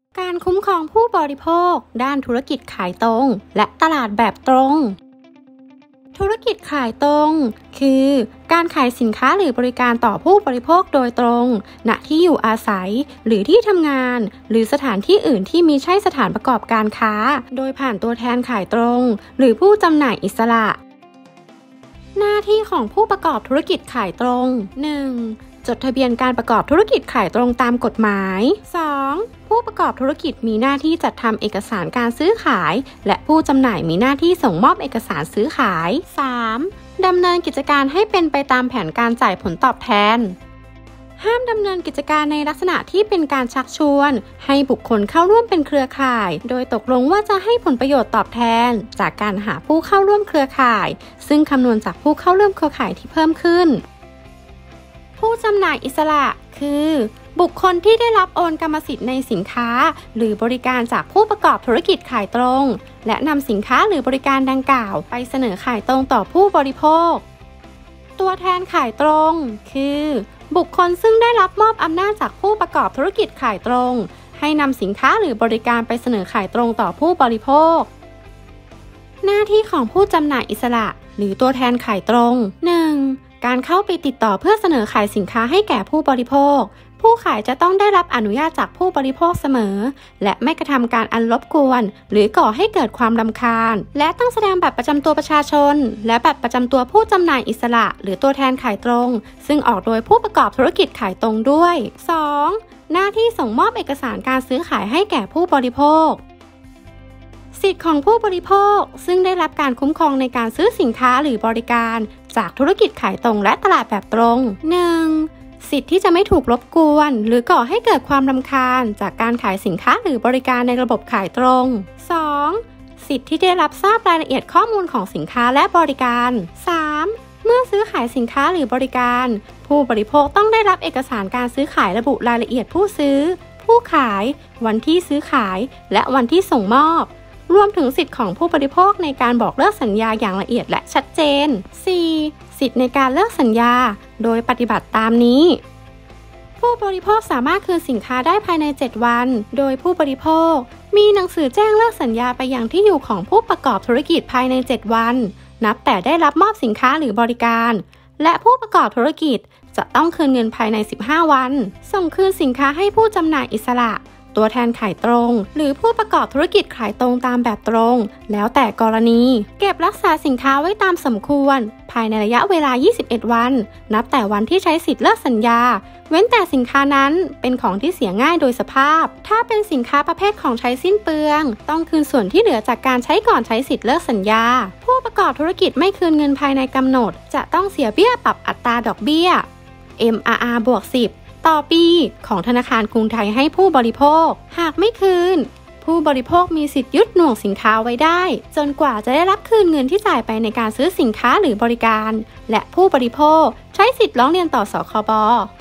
การคุ้มครองผู้บริโภคด้านธุรกิจขายตรงและตลาดแบบตรงธุรกิจขายตรงคือการขายสินค้าหรือบริการต่อผู้บริโภคโดยตรงณที่อยู่อาศัยหรือที่ทำงานหรือสถานที่อื่นที่มิใช่สถานประกอบการค้าโดยผ่านตัวแทนขายตรงหรือผู้จำหน่ายอิสระหน้าที่ของผู้ประกอบธุรกิจขายตรง 1. จดทะเบียนการประกอบธุรกิจขายตรงตามกฎหมาย 2. ผู้ประกอบธุรกิจมีหน้าที่จัดทำเอกสารการซื้อขายและผู้จำหน่ายมีหน้าที่ส่งมอบเอกสารซื้อขาย 3. ดำเนินกิจการให้เป็นไปตามแผนการจ่ายผลตอบแทนห้ามดำเนินกิจการในลักษณะที่เป็นการชักชวนให้บุคคลเข้าร่วมเป็นเครือข่ายโดยตกลงว่าจะให้ผลประโยชน์ตอบแทนจากการหาผู้เข้าร่วมเครือข่ายซึ่งคำนวณจากผู้เข้าร่วมเครือข่ายที่เพิ่มขึ้นผู้จำหน่ายอิสระคือบุคคลที่ได้รับโอนกรรมสิทธิ์ในสินค้าหรือบริการจากผู้ประกอบธุรกิจขายตรงและนำสินค้าหรือบริการดังกล่าวไปเสนอขายตรงต่อผู้บริโภคตัวแทนขายตรงคือบุคคลซึ่งได้รับมอบอำนาจจากผู้ประกอบธุรกิจขายตรงให้นำสินค้าหรือบริการไปเสนอขายตรงต่อผู้บริโภคหน้าที่ของผู้จำหน่ายอิสระหรือตัวแทนขายตรง 1. การเข้าไปติดต่อเพื่อเสนอขายสินค้าให้แก่ผู้บริโภคผู้ขายจะต้องได้รับอนุญาตจากผู้บริโภคเสมอและไม่กระทำการอันรบกวนหรือก่อให้เกิดความรำคาญและต้องแสดงบัตรประจำตัวประชาชนและบัตรประจำตัวผู้จำหน่ายอิสระหรือตัวแทนขายตรงซึ่งออกโดยผู้ประกอบธุรกิจขายตรงด้วย 2. หน้าที่ส่งมอบเอกสารการซื้อขายให้แก่ผู้บริโภคสิทธิของผู้บริโภคซึ่งได้รับการคุ้มครองในการซื้อสินค้าหรือบริการจากธุรกิจขายตรงและตลาดแบบตรง 1. สิทธิที่จะไม่ถูกรบกวนหรือก่อให้เกิดความรำคาญจากการขายสินค้าหรือบริการในระบบขายตรง 2. สิทธิที่ได้รับทราบรายละเอียดข้อมูลของสินค้าและบริการ 3. เมื่อซื้อขายสินค้าหรือบริการผู้บริโภคต้องได้รับเอกสารการซื้อขายระบุรายละเอียดผู้ซื้อผู้ขายวันที่ซื้อขายและวันที่ส่งมอบรวมถึงสิทธิของผู้บริโภคในการบอกเลิกสัญญาอย่างละเอียดและชัดเจน 4. สิทธิในการเลิกสัญญาโดยปฏิบัติตามนี้ผู้บริโภคสามารถคืนสินค้าได้ภายใน7วันโดยผู้บริโภคมีหนังสือแจ้งเลิกสัญญาไปยังที่อยู่ของผู้ประกอบธุรกิจภายใน7วันนับแต่ได้รับมอบสินค้าหรือบริการและผู้ประกอบธุรกิจจะต้องคืนเงินภายใน15วันส่งคืนสินค้าให้ผู้จำหน่ายอิสระตัวแทนขายตรงหรือผู้ประกอบธุรกิจขายตรงตามแบบตรงแล้วแต่กรณีเก็บรักษาสินค้าไว้ตามสมควรภายในระยะเวลา21วันนับแต่วันที่ใช้สิทธิ์เลิกสัญญาเว้นแต่สินค้านั้นเป็นของที่เสียง่ายโดยสภาพถ้าเป็นสินค้าประเภทของใช้สิ้นเปลืองต้องคืนส่วนที่เหลือจากการใช้ก่อนใช้สิทธิ์เลิกสัญญาผู้ประกอบธุรกิจไม่คืนเงินภายในกำหนดจะต้องเสียเบี้ยปรับอัตราดอกเบี้ย MRR+10ต่อปีของธนาคารกรุงไทยให้ผู้บริโภคหากไม่คืนผู้บริโภคมีสิทธิ์ยึดหน่วงสินค้าไว้ได้จนกว่าจะได้รับคืนเงินที่จ่ายไปในการซื้อสินค้าหรือบริการและผู้บริโภคใช้สิทธิ์ร้องเรียนต่อสคบ